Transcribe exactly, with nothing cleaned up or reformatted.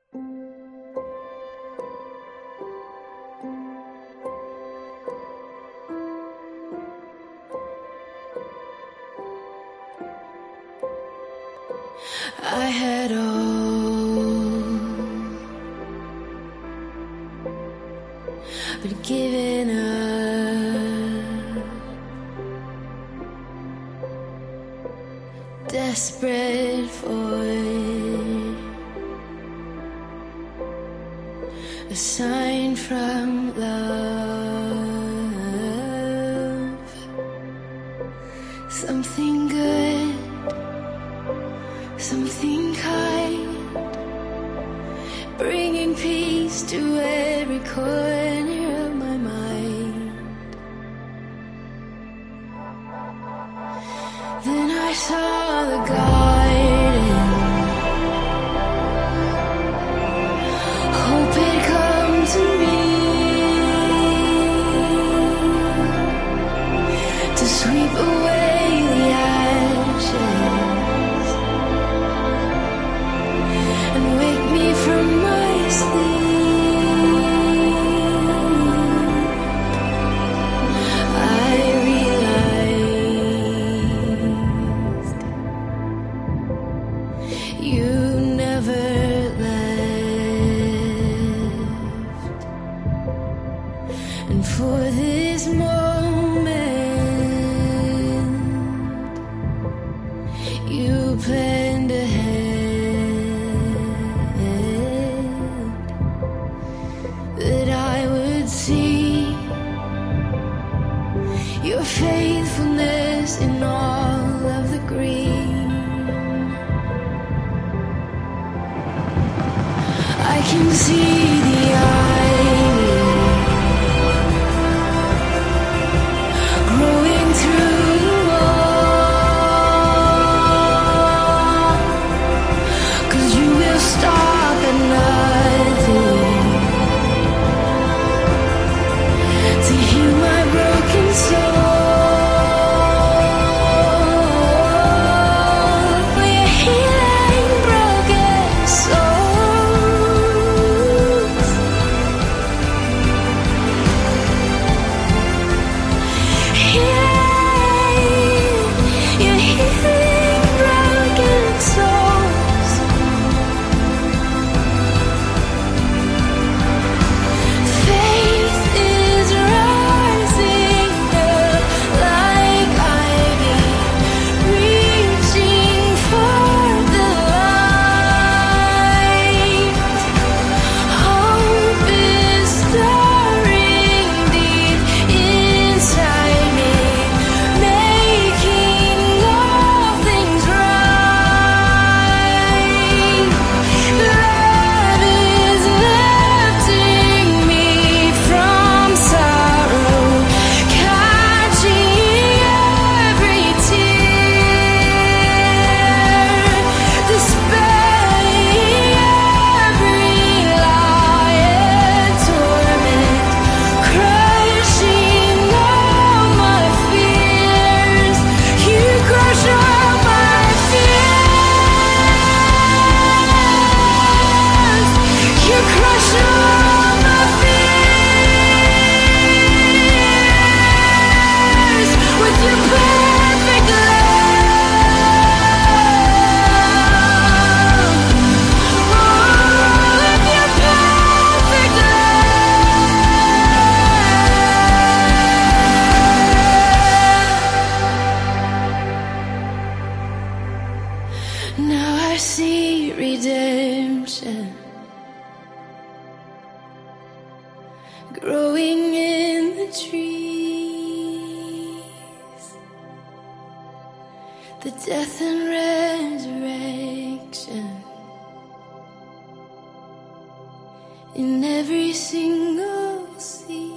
I had all but given up, desperate for a sign from love, something good, something kind, bringing peace to every corner of my mind. Then I saw the garden, hope had come to me to sweep away the ashes and wake me from my sleep. I realized you never left, and for this moment you planned ahead, that I would see your faithfulness in all of the green. I can see the ivy growing through the wall, 'cause you will stop at nothing to heal my broken soul. You're healing broken souls. Healing, you're healing broken souls. Faith is rising up like ivy, reaching for the light. Hope is stirring deep inside me, making all things right. Love is lifting me from sorrow, catching every tear, dispelling every lie and torment, crushing all my fears. You crush all my fears. You crush all my fears with your perfect love. Oh, with your perfect love. Now I see redemption growing in the trees, the death and resurrection in every single seed.